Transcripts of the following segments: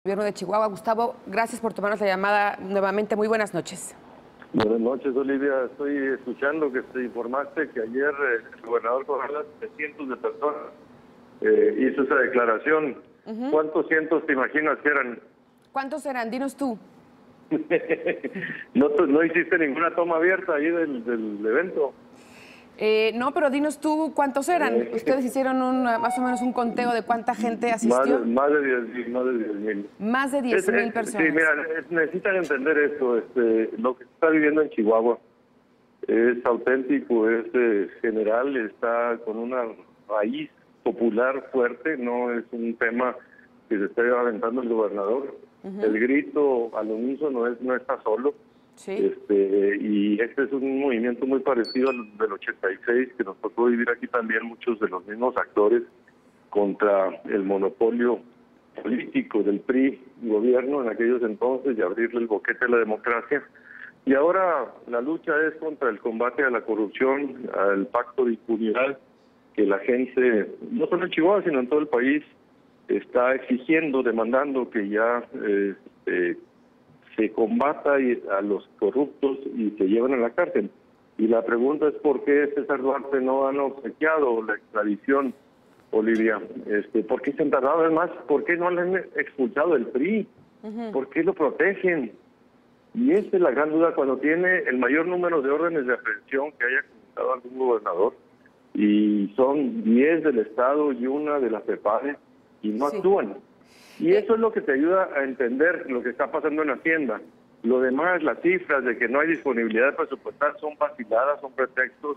Gobierno de Chihuahua. Gustavo, gracias por tomarnos la llamada nuevamente. Muy buenas noches. Buenas noches, Olivia. Estoy escuchando que te informaste que ayer el gobernador Corral de cientos de personas hizo esa declaración. ¿Cuántos cientos te imaginas que eran? ¿Cuántos eran? Dinos tú. No hiciste ninguna toma abierta ahí del evento. No, pero dinos tú cuántos eran. Ustedes hicieron más o menos un conteo de cuánta gente asistió. Más de 10,000. Más de 10,000 personas. Sí, mira, necesitan entender esto. Lo que se está viviendo en Chihuahua es auténtico, es general, está con una raíz popular fuerte, no es un tema que se esté aventando el gobernador. El grito al unísono no está solo. Sí. Y este es un movimiento muy parecido al del 86, que nos tocó vivir aquí también muchos de los mismos actores contra el monopolio político del PRI gobierno en aquellos entonces y abrirle el boquete a la democracia. Y ahora la lucha es contra el combate a la corrupción, al pacto de impunidad que la gente, no solo en Chihuahua, sino en todo el país, está exigiendo, demandando que ya se combata a los corruptos y se llevan a la cárcel. Y la pregunta es por qué César Duarte no han obsequiado la extradición, Olivia. ¿Por qué se han tardado? Además, ¿por qué no le han expulsado del PRI? ¿Por qué lo protegen? Y esa es la gran duda cuando tiene el mayor número de órdenes de aprehensión que haya comunicado algún gobernador. Y son 10 del Estado y una de la FEPADE y no actúan. Y eso es lo que te ayuda a entender lo que está pasando en Hacienda. Lo demás, las cifras de que no hay disponibilidad presupuestal son vaciladas, son pretextos.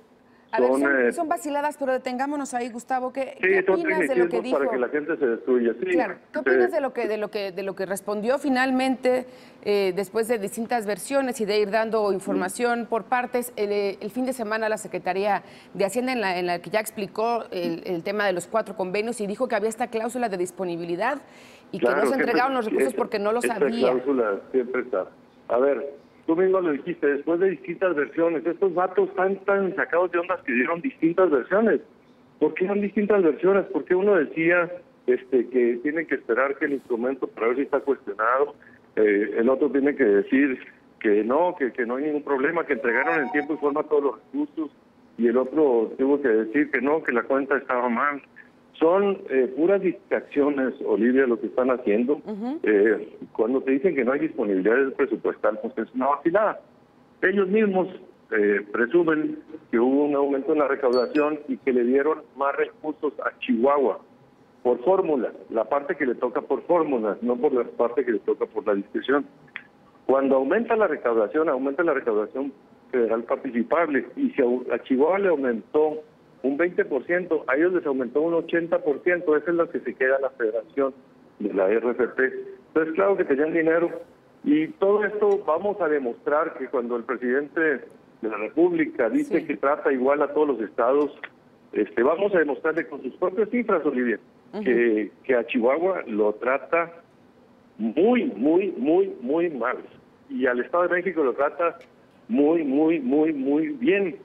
Son vaciladas, pero detengámonos ahí, Gustavo. ¿Qué opinas de lo que dijo? Para que la gente se destruya. Sí, claro. ¿Qué opinas de lo que respondió finalmente después de distintas versiones y de ir dando información por partes? El fin de semana la Secretaría de Hacienda en la que ya explicó el tema de los 4 convenios y dijo que había esta cláusula de disponibilidad y que no se entregaron los recursos porque no lo sabía. Esta cláusula siempre está. A ver, tú mismo lo dijiste, después de distintas versiones, estos datos están tan sacados de ondas que dieron distintas versiones. ¿Por qué eran distintas versiones? Porque uno decía que tiene que esperar que el instrumento para ver si está cuestionado, el otro tiene que decir que no hay ningún problema, que entregaron en tiempo y forma todos los recursos, y el otro tuvo que decir que no, que la cuenta estaba mal. Son puras distracciones, Olivia, lo que están haciendo. Cuando te dicen que no hay disponibilidad presupuestal, pues es una vacilada. Ellos mismos presumen que hubo un aumento en la recaudación y que le dieron más recursos a Chihuahua por fórmula, la parte que le toca por fórmula, no por la parte que le toca por la discreción. Cuando aumenta la recaudación federal participable, y si a Chihuahua le aumentó un 20%, a ellos les aumentó un 80%, eso es lo que se queda la federación de la RFP. Entonces, claro que tenían dinero, y todo esto vamos a demostrar que cuando el presidente de la República dice que trata igual a todos los estados, vamos a demostrarle con sus propias cifras, Olivia, que a Chihuahua lo trata muy, muy, muy, muy mal, y al Estado de México lo trata muy, muy, muy, muy bien.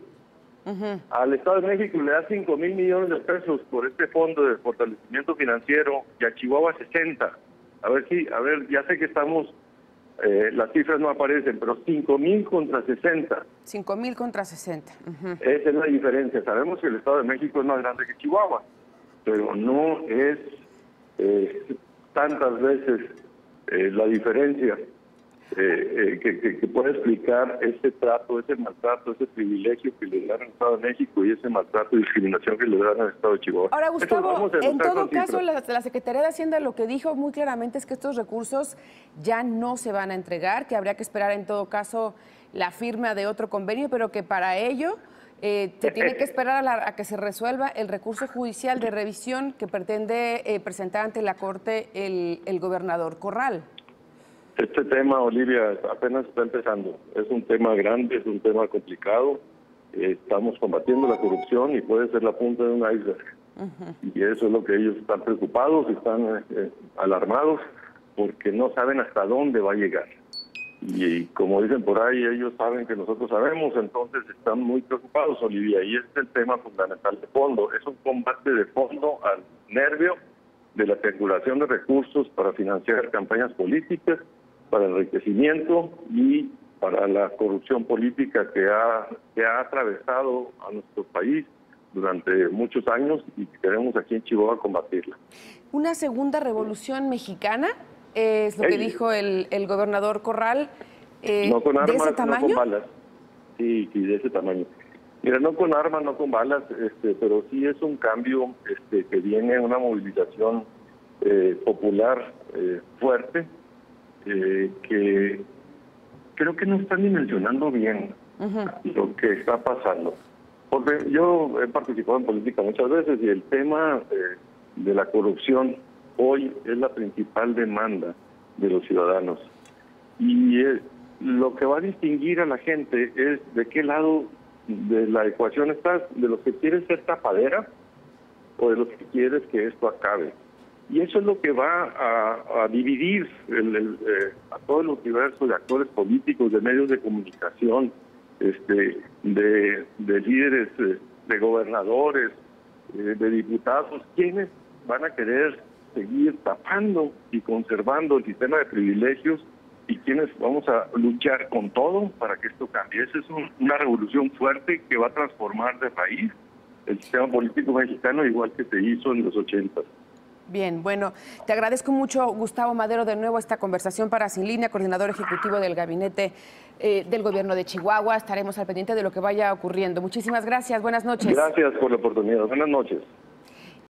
Al Estado de México le da 5,000 millones de pesos por este fondo de fortalecimiento financiero y a Chihuahua 60. A ver, ya sé que estamos, las cifras no aparecen, pero 5,000 contra 60. 5,000 contra 60. Esa es la diferencia. Sabemos que el Estado de México es más grande que Chihuahua, pero no es tantas veces la diferencia que puede explicar ese trato, ese maltrato, ese privilegio que le dan al Estado de México y ese maltrato y discriminación que le dan al Estado de Chihuahua. Ahora, Gustavo, en todo caso, la Secretaría de Hacienda lo que dijo muy claramente es que estos recursos ya no se van a entregar, que habría que esperar en todo caso la firma de otro convenio, pero que para ello se tiene que esperar a que se resuelva el recurso judicial de revisión que pretende presentar ante la Corte el gobernador Corral. Este tema, Olivia, apenas está empezando. Es un tema grande, es un tema complicado. Estamos combatiendo la corrupción y puede ser la punta de un iceberg. Y eso es lo que ellos están preocupados, están alarmados, porque no saben hasta dónde va a llegar. Y como dicen por ahí, ellos saben que nosotros sabemos, entonces están muy preocupados, Olivia. Y este es el tema fundamental de fondo. Es un combate de fondo al nervio de la triangulación de recursos para financiar campañas políticas, para enriquecimiento y para la corrupción política que ha atravesado a nuestro país durante muchos años y que queremos aquí en Chihuahua combatirla. ¿Una segunda revolución mexicana? Es lo que dijo el gobernador Corral. No con armas, ¿de ese tamaño? no con balas. Sí, de ese tamaño. Mira, no con armas, no con balas, pero sí es un cambio que viene, una movilización popular fuerte, que creo que no están dimensionando bien lo que está pasando. Porque yo he participado en política muchas veces y el tema de la corrupción hoy es la principal demanda de los ciudadanos. Y lo que va a distinguir a la gente es de qué lado de la ecuación estás, de los que quieres ser tapadera o de los que quieres que esto acabe. Y eso es lo que va a dividir a todo el universo de actores políticos, de medios de comunicación, de líderes, de gobernadores, de diputados, quienes van a querer seguir tapando y conservando el sistema de privilegios y quienes vamos a luchar con todo para que esto cambie. Esa es una revolución fuerte que va a transformar de raíz el sistema político mexicano, igual que se hizo en los 80. Bien, bueno, te agradezco mucho, Gustavo Madero, de nuevo esta conversación para Sin Línea, coordinador ejecutivo del gabinete del gobierno de Chihuahua. Estaremos al pendiente de lo que vaya ocurriendo. Muchísimas gracias, buenas noches. Gracias por la oportunidad, buenas noches.